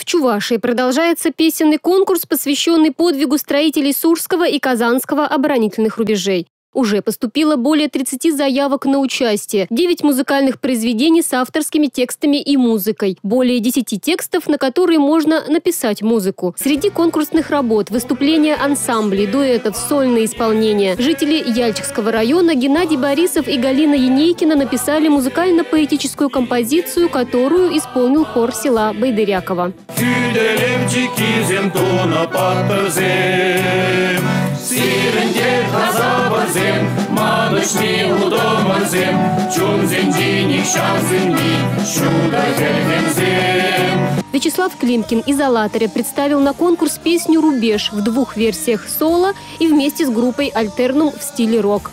Чувашии продолжается песенный конкурс, посвященный подвигу строителей Сурского и Казанского оборонительных рубежей. Уже поступило более 30 заявок на участие, 9 музыкальных произведений с авторскими текстами и музыкой, более 10 текстов, на которые можно написать музыку. Среди конкурсных работ – выступления ансамблей, дуэтов, сольные исполнения. Жители Яльчикского района Геннадий Борисов и Галина Енейкина написали музыкально-поэтическую композицию, которую исполнил хор села Байдыряково. Вячеслав Климкин из Алатыря представил на конкурс песню «Рубеж» в 2 версиях соло и вместе с группой «Альтернум» в стиле рок.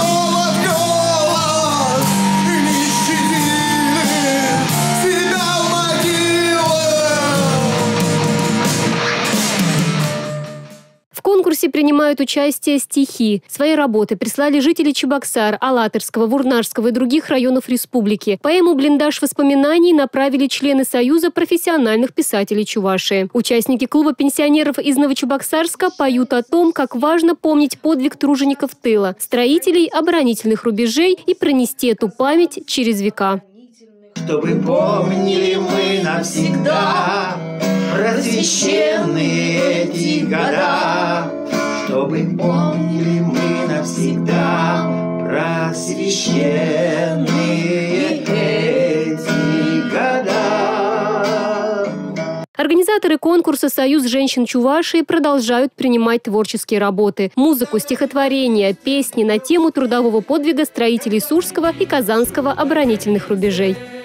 В конкурсе принимают участие стихи. Свои работы прислали жители Чебоксар, Алатырского, Вурнашского и других районов республики. Поэму «Блиндаж воспоминаний» направили члены Союза профессиональных писателей Чувашии. Участники клуба пенсионеров из Новочебоксарска поют о том, как важно помнить подвиг тружеников тыла, строителей оборонительных рубежей и пронести эту память через века. Чтобы помнили мы навсегда просвещенные эти года, чтобы помнили мы навсегда просвещенные эти года. Организаторы конкурса «Союз женщин Чувашии» продолжают принимать творческие работы, музыку, стихотворения, песни на тему трудового подвига строителей Сурского и Казанского оборонительных рубежей.